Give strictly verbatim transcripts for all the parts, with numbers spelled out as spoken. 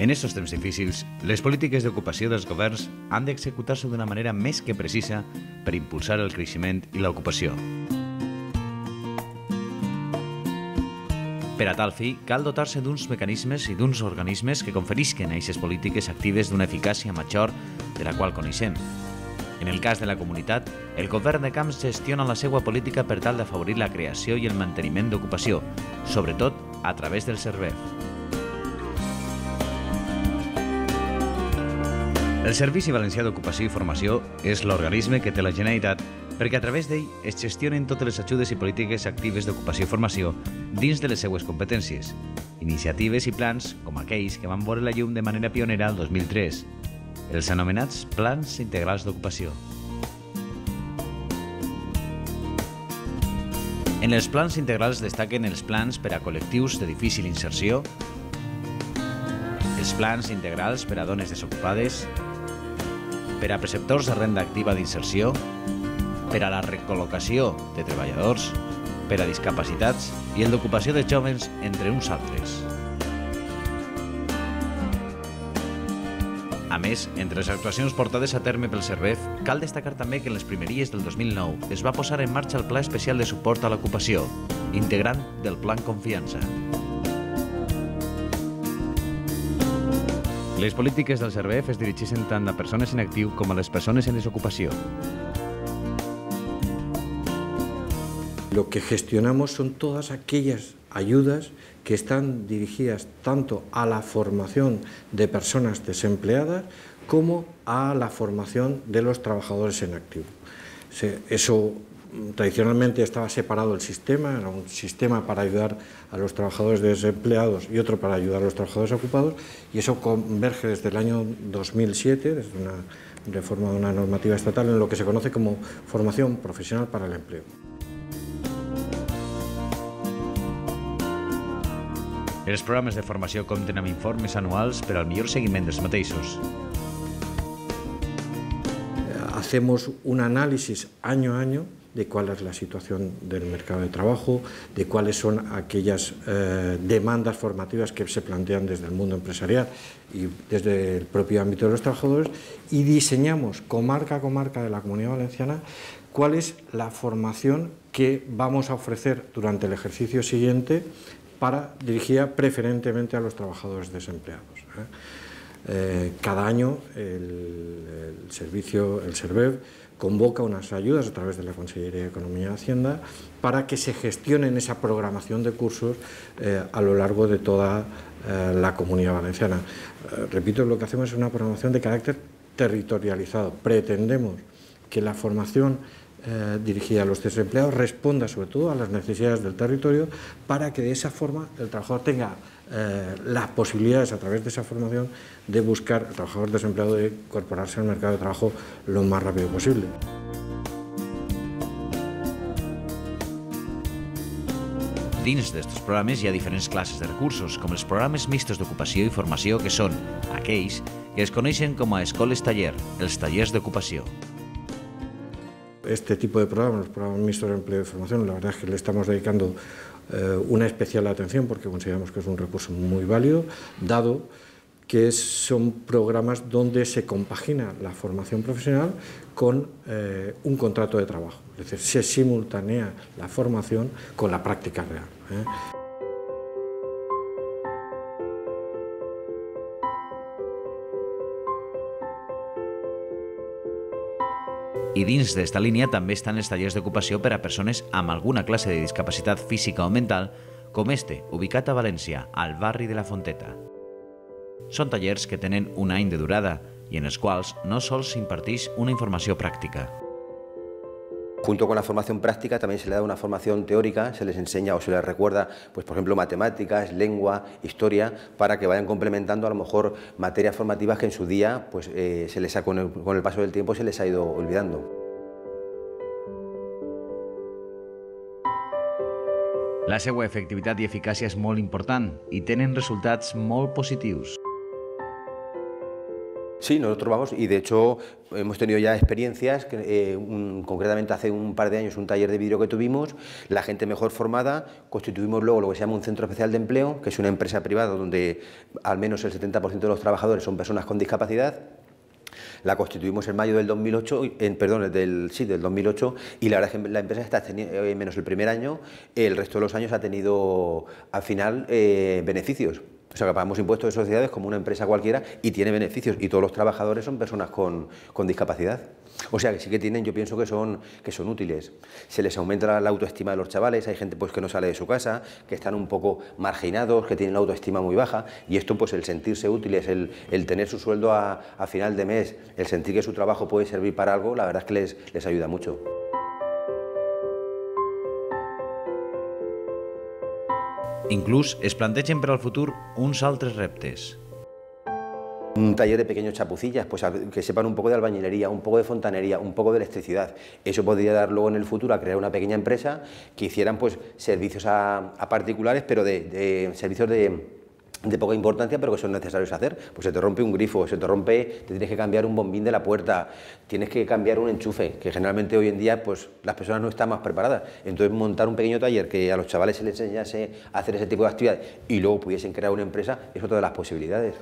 En estos temps difícils, les polítiques d'ocupació dels governs han d'executar-se d'una manera més que precisa per impulsar el creixement i l'ocupació. Per a tal fi, cal dotar-se d'uns mecanismes i d'uns organismes que conferisquen a aquestes polítiques actives d'una eficàcia major de la qual coneixem. En el cas de la comunitat, el govern de camps gestiona la seva política per tal d'afavorir la creació i el manteniment d'ocupació, sobretot a través del SERVEF. El Servici Valencià d'Ocupació i Formació és l'organisme que té la Generalitat perquè a través d'ell es gestionen totes les ajudes i polítiques actives d'ocupació i formació dins de les seues competències, iniciatives i plans com aquells que van veure la llum de manera pionera el dos mil tres, els anomenats Plans Integrals d'Ocupació. En els plans integrals destaquen els plans per a col·lectius de difícil inserció, els plans integrals per a dones desocupades, per a preceptors de renda activa d'inserció, per a la recol·locació de treballadors, per a discapacitats i el d'ocupació de jóvens, entre uns altres. A més, entre les actuacions portades a terme pel SERVEF, cal destacar també que en les primeries del dos mil nou es va posar en marxa el Pla Especial de Suport a l'Ocupació, integrant del Plan Confiança. Les polítiques del SERVEF es dirigeixen tant a persones en actiu com a les persones en desocupació. Lo que gestionamos son todas aquellas ayudas que están dirigidas tanto a la formación de personas desempleadas como a la formación de los trabajadores en activo. Eso tradicionalmente estaba separado el sistema, era un sistema para ayudar a los trabajadores desempleados y otro para ayudar a los trabajadores ocupados, y eso converge desde el año dos mil siete, desde una reforma de una normativa estatal, en lo que se conoce como formación profesional para el empleo. Els programes de formació compten amb informes anuals per al millor seguiment dels mateixos. Hacemos un análisis año a año de cuál es la situación del mercado de trabajo, de cuáles son aquellas eh, demandas formativas que se plantean desde el mundo empresarial y desde el propio ámbito de los trabajadores, y diseñamos comarca a comarca de la Comunidad Valenciana cuál es la formación que vamos a ofrecer durante el ejercicio siguiente para dirigida preferentemente a los trabajadores desempleados. ¿eh? Eh, cada año el, el servicio, el SERVEF, convoca unas ayudas a través de la Consellería de Economía y Hacienda para que se gestionen esa programación de cursos eh, a lo largo de toda eh, la Comunidad Valenciana. Eh, repito, lo que hacemos es una programación de carácter territorializado. Pretendemos que la formación eh, dirigida a los desempleados responda sobre todo a las necesidades del territorio, para que de esa forma el trabajador tenga eh, las posibilidades a través de esa formación de buscar, el trabajador desempleado, de incorporarse al mercado de trabajo lo más rápido posible. Dins d'estos programes hi ha diferents classes de recursos, com els programes mixtos d'ocupació i formació, que són aquells que es coneixen com a escoles taller, els tallers d'ocupació. Este tipo de programas, los programas mixtos de empleo y formación, la verdad es que le estamos dedicando eh, una especial atención porque consideramos que es un recurso muy válido, dado que es, son programas donde se compagina la formación profesional con eh, un contrato de trabajo, es decir, se simultanea la formación con la práctica real. ¿eh? I dins d'esta línia també estan els tallers d'ocupació per a persones amb alguna classe de discapacitat física o mental, com este, ubicat a València, al barri de la Fonteta. Són tallers que tenen un any de durada i en els quals no sols s'imparteix una informació pràctica. Junto con la formación práctica también se le da una formación teórica, se les enseña o se les recuerda, pues, por ejemplo, matemáticas, lengua, historia, para que vayan complementando a lo mejor materias formativas que en su día pues, eh, se les ha, con, el, con el paso del tiempo se les ha ido olvidando. La seva efectivitat i eficàcia és molt important i tenen resultats molt positius. Sí, nosotros vamos, y de hecho hemos tenido ya experiencias, que, eh, un, concretamente hace un par de años un taller de vidrio que tuvimos, la gente mejor formada, constituimos luego lo que se llama un centro especial de empleo, que es una empresa privada donde al menos el setenta por ciento de los trabajadores son personas con discapacidad. La constituimos en mayo del dos mil ocho, en, perdón, del, sí, del dos mil ocho, y la verdad es que la empresa está teniendo, eh, menos el primer año, el resto de los años ha tenido al final eh, beneficios. O sea, que pagamos impuestos de sociedades como una empresa cualquiera y tiene beneficios, y todos los trabajadores son personas con, con discapacidad. O sea, que sí que tienen, yo pienso que son, que son útiles. Se les aumenta la, la autoestima de los chavales, hay gente pues que no sale de su casa, que están un poco marginados, que tienen la autoestima muy baja, y esto pues el sentirse útiles, el, el tener su sueldo a, a final de mes, el sentir que su trabajo puede servir para algo, la verdad es que les, les ayuda mucho. Inclús es plantegen per al futur uns altres reptes. Un taller de pequeños chapucillas, pues que sepan un poco de albañilería, un poco de fontanería, un poco de electricidad. Eso podría dar luego en el futuro a crear una pequeña empresa que hicieran pues servicios a, a particulares, pero de, de servicios de, de poca importancia, pero que son necesarios hacer. Pues se te rompe un grifo, se te rompe, te tienes que cambiar un bombín de la puerta, tienes que cambiar un enchufe, que generalmente hoy en día pues las personas no están más preparadas. Entonces montar un pequeño taller que a los chavales se les enseñase a hacer ese tipo de actividades y luego pudiesen crear una empresa es otra de las posibilidades.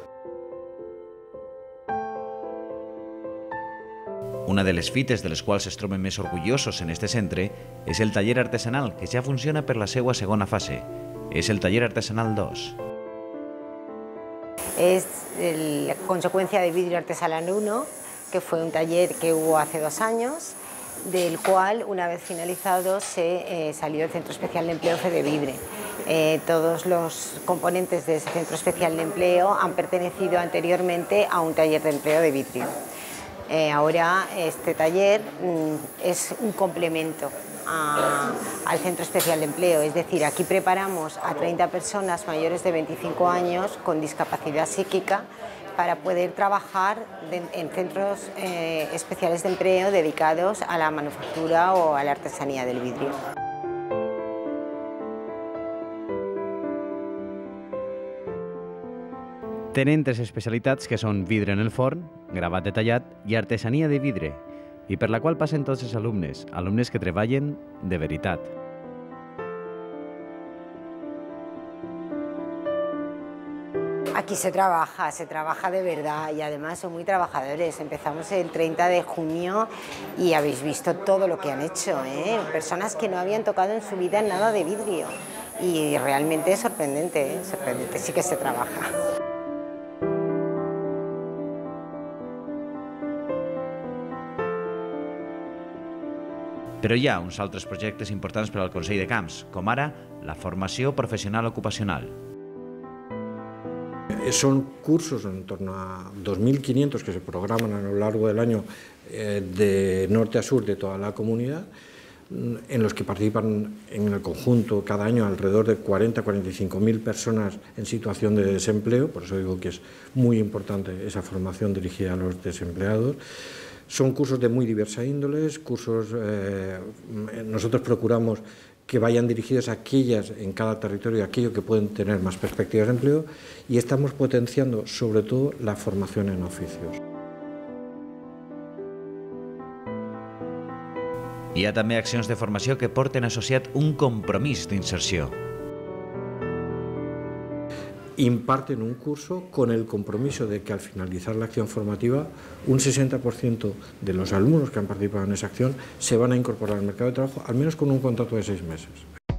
Una de les fites de les quals es troben més orgullosos en este centre és el taller artesanal, que ja funciona per la seva segona fase. És el taller artesanal dos. Es la consecuencia de Vidrio Artesanal uno, que fue un taller que hubo hace dos años, del cual, una vez finalizado, se eh, salió el Centro Especial de Empleo Fedevidre. Eh, todos los componentes de ese Centro Especial de Empleo han pertenecido anteriormente a un taller de empleo de vidrio. Eh, ahora este taller mm, es un complemento a, al Centro Especial de Empleo, es decir, aquí preparamos a treinta personas mayores de veinticinco años con discapacidad psíquica para poder trabajar de, en centros eh, especiales de empleo dedicados a la manufactura o a la artesanía del vidrio. Tenen tres especialitats que són vidre en el forn, gravat detallat i artesania de vidre, i per la qual passen tots els alumnes, alumnes que treballen de veritat. Aquí se trabaja, se trabaja de verdad y además son muy trabajadores. Empezamos el treinta de junio y habéis visto todo lo que han hecho, ¿eh? Personas que no habían tocado en su vida nada de vidrio y realmente es sorprendente, ¿eh? Sorprendente, sí que se trabaja. Però hi ha uns altres projectes importants per al Consell de Camps, com ara la formació professional ocupacional. Son cursos en torno a dos mil quinientos que se programan a lo largo del año eh, de norte a sur de toda la comunidad, en los que participan en el conjunto cada año alrededor de cuarenta a cuarenta y cinco mil personas en situación de desempleo, por eso digo que es muy importante esa formación dirigida a los desempleados. Son cursos de muy diversa índoles, cursos, eh, nosotros procuramos que vayan dirigidos a aquellas en cada territorio, aquello que pueden tener más perspectivas de empleo, y estamos potenciando sobre todo la formación en oficios. Hi ha també accions de formació que porten associat un compromís d'inserció. Imparten un curso con el compromiso de que al finalizar la acción formativa un sesenta por ciento de los alumnos que han participado en esa acción se van a incorporar al mercado de trabajo, al menos con un contrato de seis meses.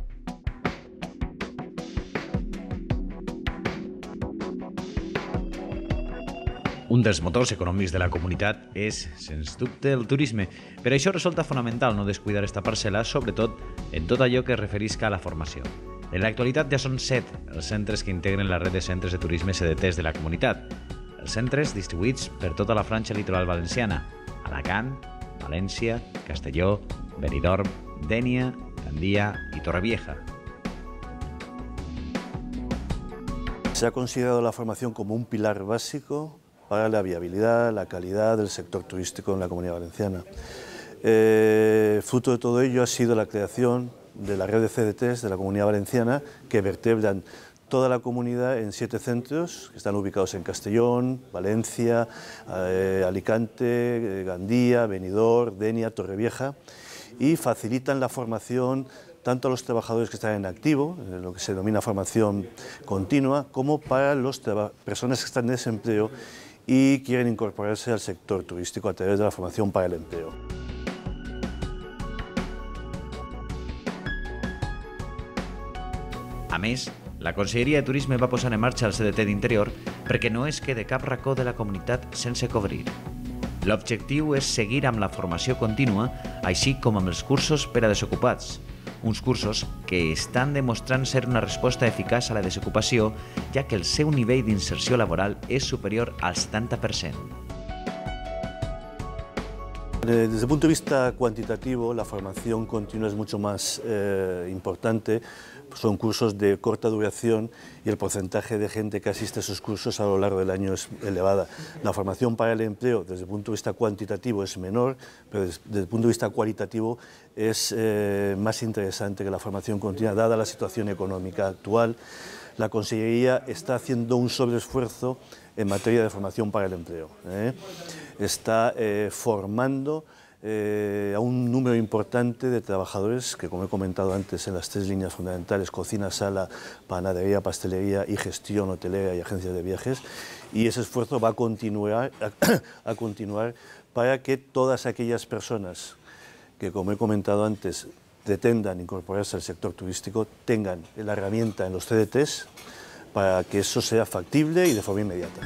Un dels motors econòmics de la comunitat és, sens dubte, el turisme. Per això resulta fonamental no descuidar esta parcel·la, sobretot en tot allò que es referisca a la formació. En l'actualitat ja són set els centres que integren la red de centres de turisme C D Ts de la comunitat. Els centres distribuïts per tota la franja litoral valenciana: Alacant, València, Castelló, Benidorm, Dénia, Gandia y Torrevieja. Se ha considerado la formación como un pilar básico para la viabilidad, la calidad del sector turístico en la Comunidad Valenciana. Eh, fruto de todo ello ha sido la creación de la red de C D Ts de la Comunidad Valenciana, que vertebran toda la comunidad en siete centros que están ubicados en Castellón, Valencia, eh, Alicante, eh, Gandía, Benidorm, Denia, Torrevieja, y facilitan la formación tanto a los trabajadores que están en activo, lo que se denomina formación continua, como para las personas que están en desempleo y quieren incorporarse al sector turístico a través de la formación para el empleo. A més, la Conselleria de Turisme va posar en marxa el C D T d'Interior perquè no es quede cap racó de la comunitat sense cobrir. L'objectiu és seguir amb la formació contínua, així com amb els cursos per a desocupats, uns cursos que estan demostrant ser una resposta eficaç a la desocupació, ja que el seu nivell d'inserció laboral és superior al setanta per cent. Desde el punto de vista cuantitativo, la formación continua es mucho más eh, importante. Son cursos de corta duración y el porcentaje de gente que asiste a esos cursos a lo largo del año es elevada. La formación para el empleo, desde el punto de vista cuantitativo, es menor, pero desde el punto de vista cualitativo es eh, más interesante que la formación continua, dada la situación económica actual. La Consellería está haciendo un sobreesfuerzo en materia de formación para el empleo. ¿eh? Está eh, formando eh, a un número importante de trabajadores que, como he comentado antes, en las tres líneas fundamentales, cocina, sala, panadería, pastelería y gestión hotelera y agencias de viajes, y ese esfuerzo va a continuar, a, a continuar para que todas aquellas personas que, como he comentado antes, pretendan incorporarse al sector turístico tengan la herramienta en los C D Ts para que eso sea factible y de forma inmediata.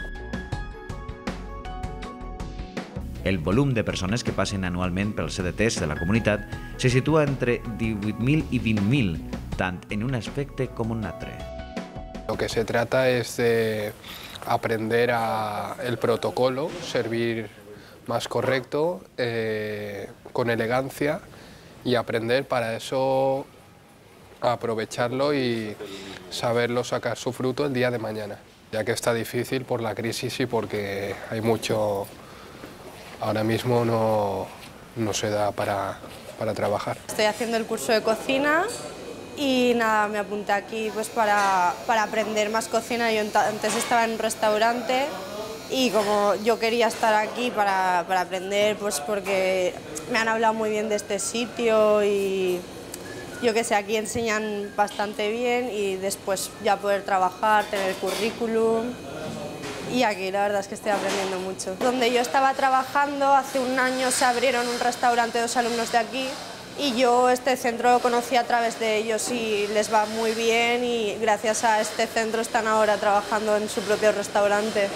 El volum de persones que passen anualment pels C D Ts de la comunitat se situa entre divuit mil i vint mil, tant en un aspecte com un altre. Lo que se trata es de aprender a el protocolo, servir más correcto, eh, con elegancia, y aprender para eso aprovecharlo y saberlo sacar su fruto el día de mañana, ya que está difícil por la crisis y porque hay mucho, ahora mismo no, no se da para, para trabajar. Estoy haciendo el curso de cocina y nada, me apunté aquí pues para, para aprender más cocina. Yo antes estaba en un restaurante y como yo quería estar aquí para, para aprender, pues porque me han hablado muy bien de este sitio y yo que sé, aquí enseñan bastante bien y después ya poder trabajar, tener currículum, y aquí la verdad es que estoy aprendiendo mucho. Donde yo estaba trabajando, hace un año se abrieron un restaurante, dos alumnos de aquí, y yo este centro lo conocí a través de ellos y les va muy bien y gracias a este centro están ahora trabajando en su propio restaurante.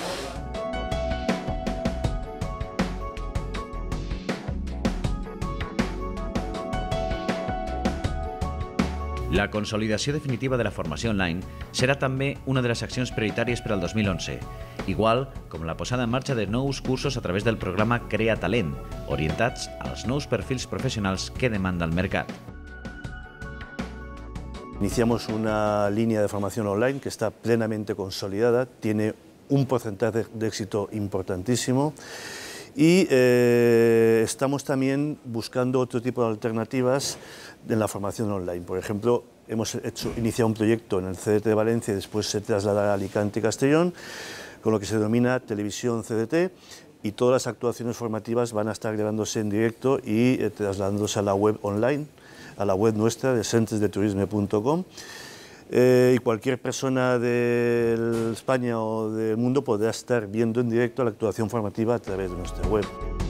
La consolidació definitiva de la formació online serà també una de les accions prioritàries per al dos mil onze, igual com la posada en marxa de nous cursos a través del programa Crea Talent, orientats als nous perfils professionals que demanda el mercat. Iniciamos una línea de formación online que está plenamente consolidada, tiene un porcentaje de éxito importantísimo y eh, estamos también buscando otro tipo de alternativas en la formación online. Por ejemplo, hemos hecho, iniciado un proyecto en el C D T de Valencia y después se trasladará a Alicante y Castellón, con lo que se denomina Televisión C D T, y todas las actuaciones formativas van a estar grabándose en directo y eh, trasladándose a la web online, a la web nuestra de centres de turisme punto com. Eh, y cualquier persona de España o del mundo podrá estar viendo en directo la actuación formativa a través de nuestra web.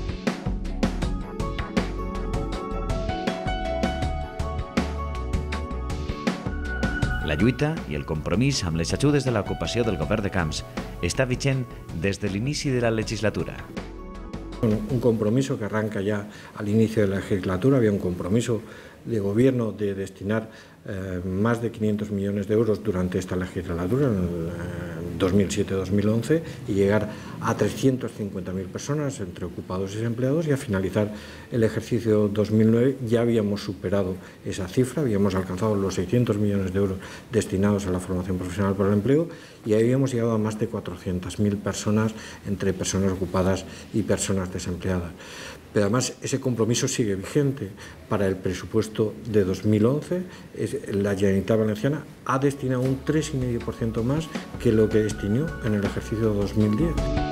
La lluita i el compromís amb les ajudes de l'ocupació del govern de Camps està vigent des de l'inici de la legislatura. Un compromiso que arranca ya al inicio de la legislatura, había un compromiso de gobierno de destinar eh, más de quinientos millones de euros durante esta legislatura, en el eh, dos mil siete dos mil once, y llegar a trescientas cincuenta mil personas entre ocupados y desempleados, y a finalizar el ejercicio dos mil nueve ya habíamos superado esa cifra, habíamos alcanzado los seiscientos millones de euros destinados a la formación profesional para el empleo y habíamos llegado a más de cuatrocientas mil personas entre personas ocupadas y personas desempleadas. Pero además ese compromiso sigue vigente. Para el presupuesto de dos mil once, la Generalitat Valenciana ha destinado un tres coma cinco por ciento más que lo que destinó en el ejercicio dos mil diez.